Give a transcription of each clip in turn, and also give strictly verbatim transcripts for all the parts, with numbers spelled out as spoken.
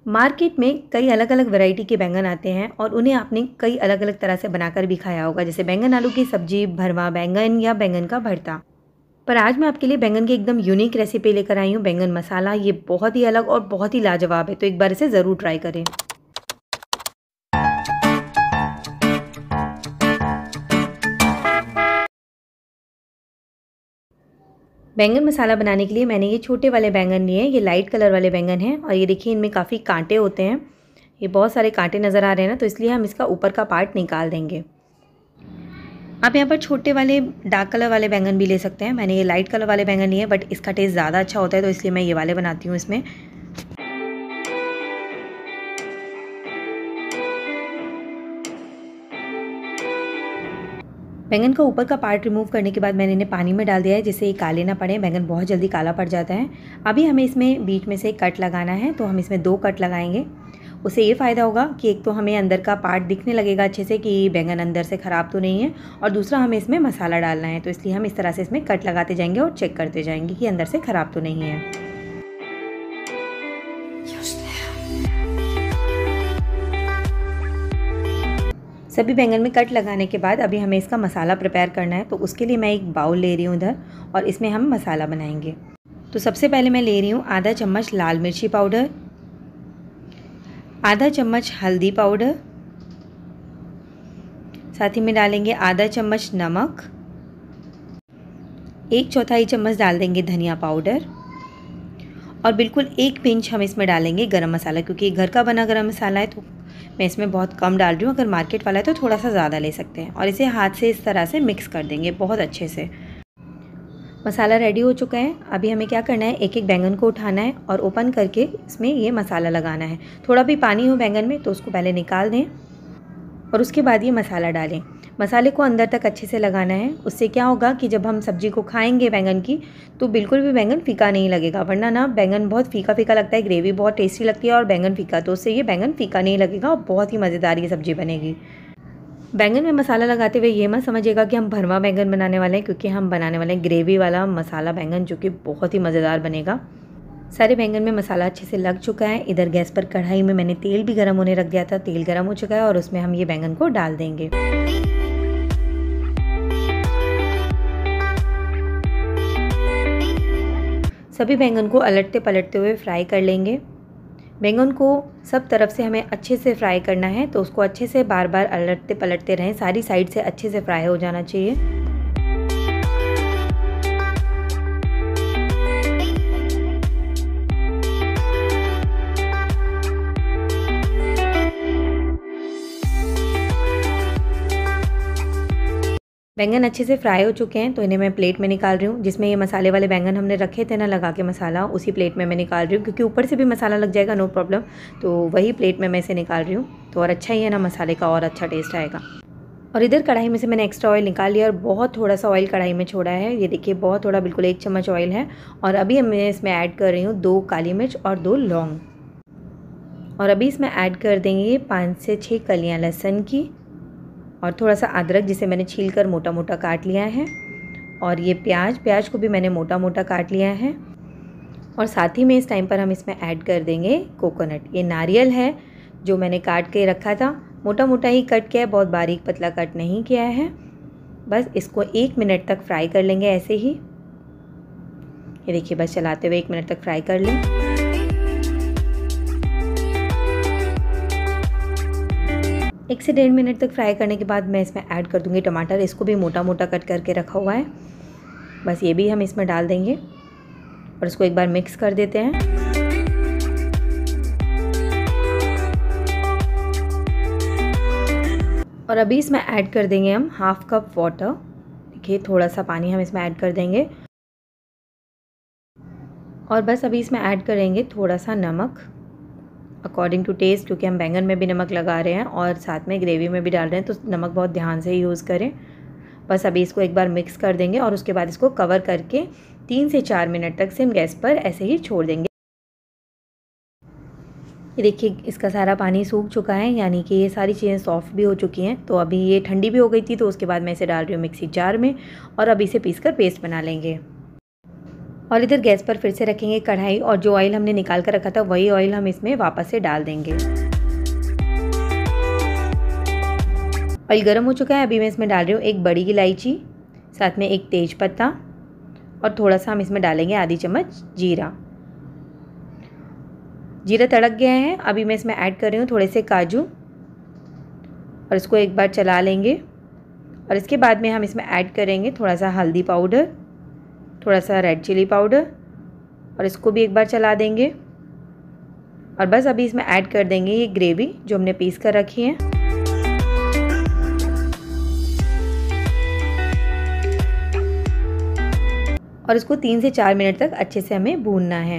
Market में कई अलग अलग वैरायटी के बैंगन आते हैं और उन्हें आपने कई अलग अलग तरह से बनाकर भी खाया होगा, जैसे बैंगन आलू की सब्जी, भरवा बैंगन या बैंगन का भरता। पर आज मैं आपके लिए बैंगन की एकदम यूनिक रेसिपी लेकर आई हूँ, बैंगन मसाला। ये बहुत ही अलग और बहुत ही लाजवाब है, तो एक बार इसे ज़रूर ट्राई करें। बैंगन मसाला बनाने के लिए मैंने ये छोटे वाले बैंगन लिए हैं। ये लाइट कलर वाले बैंगन हैं और ये देखिए इनमें काफ़ी कांटे होते हैं। ये बहुत सारे कांटे नज़र आ रहे हैं ना, तो इसलिए हम इसका ऊपर का पार्ट निकाल देंगे। आप यहाँ पर छोटे वाले डार्क कलर वाले बैंगन भी ले सकते हैं। मैंने ये लाइट कलर वाले बैंगन लिए हैं, बट इसका टेस्ट ज़्यादा अच्छा होता है, तो इसलिए मैं ये वाले बनाती हूँ इसमें। बैंगन का ऊपर का पार्ट रिमूव करने के बाद मैंने इन्हें पानी में डाल दिया है, जिससे ये काले ना पड़े। बैंगन बहुत जल्दी काला पड़ जाता है। अभी हमें इसमें बीच में से कट लगाना है, तो हम इसमें दो कट लगाएंगे। उससे ये फ़ायदा होगा कि एक तो हमें अंदर का पार्ट दिखने लगेगा अच्छे से कि बैंगन अंदर से ख़राब तो नहीं है, और दूसरा हमें इसमें मसाला डालना है, तो इसलिए हम इस तरह से इसमें कट लगाते जाएंगे और चेक करते जाएंगे कि अंदर से ख़राब तो नहीं है। सभी बैंगन में कट लगाने के बाद अभी हमें इसका मसाला प्रिपेयर करना है, तो उसके लिए मैं एक बाउल ले रही हूँ इधर, और इसमें हम मसाला बनाएंगे। तो सबसे पहले मैं ले रही हूँ आधा चम्मच लाल मिर्ची पाउडर, आधा चम्मच हल्दी पाउडर, साथ ही में डालेंगे आधा चम्मच नमक, एक चौथाई चम्मच डाल देंगे धनिया पाउडर, और बिल्कुल एक पिंच हम इसमें डालेंगे गरम मसाला, क्योंकि घर का बना गरम मसाला है तो मैं इसमें बहुत कम डाल रही हूँ। अगर मार्केट वाला है तो थोड़ा सा ज़्यादा ले सकते हैं। और इसे हाथ से इस तरह से मिक्स कर देंगे बहुत अच्छे से। मसाला रेडी हो चुका है। अभी हमें क्या करना है, एक एक बैंगन को उठाना है और ओपन करके इसमें ये मसाला लगाना है। थोड़ा भी पानी हो बैंगन में तो उसको पहले निकाल दें और उसके बाद ये मसाला डालें। मसाले को अंदर तक अच्छे से लगाना है। उससे क्या होगा कि जब हम सब्ज़ी को खाएंगे बैंगन की, तो बिल्कुल भी बैंगन फीका नहीं लगेगा। वरना ना बैंगन बहुत फीका फीका लगता है, ग्रेवी बहुत टेस्टी लगती है और बैंगन फीका, तो उससे ये बैंगन फीका नहीं लगेगा और बहुत ही मज़ेदार ये सब्ज़ी बनेगी। बैंगन में मसाला लगाते हुए ये मत समझिएगा कि हम भरवा बैंगन बनाने वाले हैं, क्योंकि हम बनाने वाले हैं ग्रेवी वाला मसाला बैंगन, जो कि बहुत ही मज़ेदार बनेगा। सारे बैंगन में मसाला अच्छे से लग चुका है। इधर गैस पर कढ़ाई में मैंने तेल भी गर्म होने रख दिया था। तेल गर्म हो चुका है और उसमें हम ये बैंगन को डाल देंगे। सभी बैंगन को अलटते पलटते हुए फ्राई कर लेंगे। बैंगन को सब तरफ से हमें अच्छे से फ्राई करना है, तो उसको अच्छे से बार बार अलटते पलटते रहें। सारी साइड से अच्छे से फ्राई हो जाना चाहिए। बैंगन अच्छे से फ्राई हो चुके हैं, तो इन्हें मैं प्लेट में निकाल रही हूँ। जिसमें ये मसाले वाले बैंगन हमने रखे थे ना लगा के मसाला, उसी प्लेट में मैं निकाल रही हूँ, क्योंकि ऊपर से भी मसाला लग जाएगा, नो प्रॉब्लम। तो वही प्लेट में मैं इसे निकाल रही हूँ, तो और अच्छा ही है ना, मसाले का और अच्छा टेस्ट आएगा। और इधर कढ़ाई में से मैंने एक्स्ट्रा ऑयल निकाल लिया और बहुत थोड़ा सा ऑयल कढ़ाई में छोड़ा है। ये देखिए बहुत थोड़ा, बिल्कुल एक चम्मच ऑयल है। और अभी मैं इसमें ऐड कर रही हूँ दो काली मिर्च और दो लौंग, और अभी इसमें ऐड कर देंगे पाँच से छः कलियाँ लहसुन की, और थोड़ा सा अदरक जिसे मैंने छील कर मोटा मोटा काट लिया है। और ये प्याज प्याज को भी मैंने मोटा मोटा काट लिया है। और साथ ही में इस टाइम पर हम इसमें ऐड कर देंगे कोकोनट। ये नारियल है जो मैंने काट के रखा था, मोटा मोटा ही कट किया है, बहुत बारीक पतला कट नहीं किया है। बस इसको एक मिनट तक फ्राई कर लेंगे ऐसे ही। ये देखिए बस चलाते हुए एक मिनट तक फ्राई कर लें। एक से डेढ़ मिनट तक फ्राई करने के बाद मैं इसमें ऐड कर दूंगी टमाटर। इसको भी मोटा मोटा कट करके रखा हुआ है। बस ये भी हम इसमें डाल देंगे और इसको एक बार मिक्स कर देते हैं। और अभी इसमें ऐड कर देंगे हम हाफ कप वाटर। देखिए थोड़ा सा पानी हम इसमें ऐड कर देंगे। और बस अभी इसमें ऐड करेंगे थोड़ा सा नमक अकॉर्डिंग टू टेस्ट, क्योंकि हम बैंगन में भी नमक लगा रहे हैं और साथ में ग्रेवी में भी डाल रहे हैं, तो नमक बहुत ध्यान से यूज़ करें। बस अभी इसको एक बार मिक्स कर देंगे और उसके बाद इसको कवर करके तीन से चार मिनट तक सिम गैस पर ऐसे ही छोड़ देंगे। ये देखिए इसका सारा पानी सूख चुका है, यानी कि ये सारी चीज़ें सॉफ्ट भी हो चुकी हैं। तो अभी ये ठंडी भी हो गई थी, तो उसके बाद मैं इसे डाल रही हूँ मिक्सी जार में और अभी इसे पीस कर पेस्ट बना लेंगे। और इधर गैस पर फिर से रखेंगे कढ़ाई और जो ऑयल हमने निकाल कर रखा था वही ऑयल हम इसमें वापस से डाल देंगे। ऑयल गर्म हो चुका है। अभी मैं इसमें डाल रही हूँ एक बड़ी इलायची, साथ में एक तेज पत्ता और थोड़ा सा हम इसमें डालेंगे आधी चम्मच जीरा। जीरा तड़क गया है। अभी मैं इसमें ऐड कर रही हूँ थोड़े से काजू और इसको एक बार चला लेंगे। और इसके बाद में हम इसमें ऐड करेंगे थोड़ा सा हल्दी पाउडर, थोड़ा सा रेड चिली पाउडर और इसको भी एक बार चला देंगे। और बस अभी इसमें ऐड कर देंगे ये ग्रेवी जो हमने पीस कर रखी है। और इसको तीन से चार मिनट तक अच्छे से हमें भूनना है।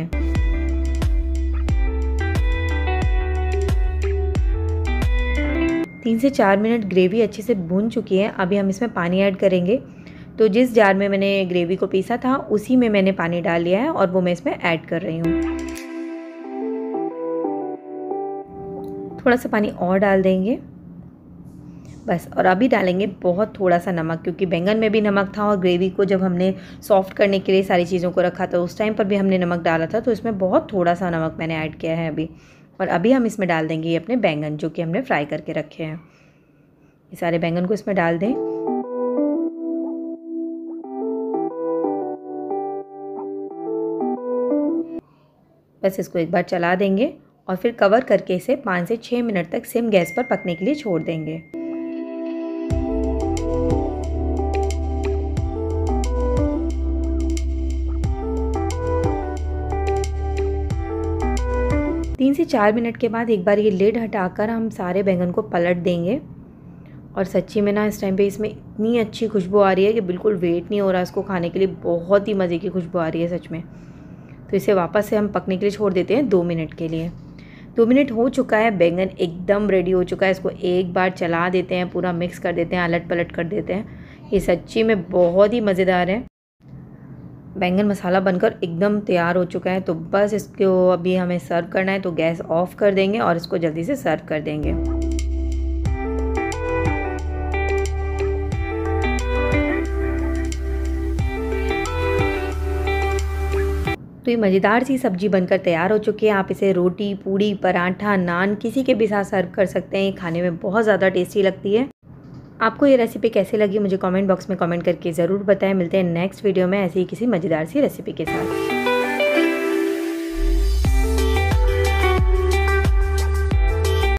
तीन से चार मिनट ग्रेवी अच्छे से भून चुकी है। अभी हम इसमें पानी ऐड करेंगे। तो जिस जार में मैंने ग्रेवी को पीसा था उसी में मैंने पानी डाल लिया है और वो मैं इसमें ऐड कर रही हूँ। थोड़ा सा पानी और डाल देंगे बस। और अभी डालेंगे बहुत थोड़ा सा नमक, क्योंकि बैंगन में भी नमक था और ग्रेवी को जब हमने सॉफ्ट करने के लिए सारी चीज़ों को रखा था उस टाइम पर भी हमने नमक डाला था, तो इसमें बहुत थोड़ा सा नमक मैंने ऐड किया है अभी। और अभी हम इसमें डाल देंगे ये अपने बैंगन जो कि हमने फ्राई करके रखे हैं। ये सारे बैंगन को इसमें डाल दें। बस इसको एक बार चला देंगे और फिर कवर करके इसे पाँच से छः मिनट तक सिम गैस पर पकने के लिए छोड़ देंगे। तीन से चार मिनट के बाद एक बार ये लिड हटाकर हम सारे बैंगन को पलट देंगे। और सच्ची में ना इस टाइम पे इसमें इतनी अच्छी खुशबू आ रही है कि बिल्कुल वेट नहीं हो रहा इसको खाने के लिए। बहुत ही मज़े की खुशबू आ रही है सच में। तो इसे वापस से हम पकने के लिए छोड़ देते हैं दो मिनट के लिए। दो मिनट हो चुका है, बैंगन एकदम रेडी हो चुका है। इसको एक बार चला देते हैं, पूरा मिक्स कर देते हैं, अलट पलट कर देते हैं। ये सच्ची में बहुत ही मज़ेदार है। बैंगन मसाला बनकर एकदम तैयार हो चुका है। तो बस इसको अभी हमें सर्व करना है, तो गैस ऑफ कर देंगे और इसको जल्दी से सर्व कर देंगे। तो ये मज़ेदार सी सब्ज़ी बनकर तैयार हो चुकी है। आप इसे रोटी, पूड़ी, पराठा, नान किसी के भी साथ सर्व कर सकते हैं। ये खाने में बहुत ज़्यादा टेस्टी लगती है। आपको ये रेसिपी कैसी लगी मुझे कमेंट बॉक्स में कमेंट करके ज़रूर बताएं। मिलते हैं नेक्स्ट वीडियो में ऐसी ही किसी मज़ेदार सी रेसिपी के साथ।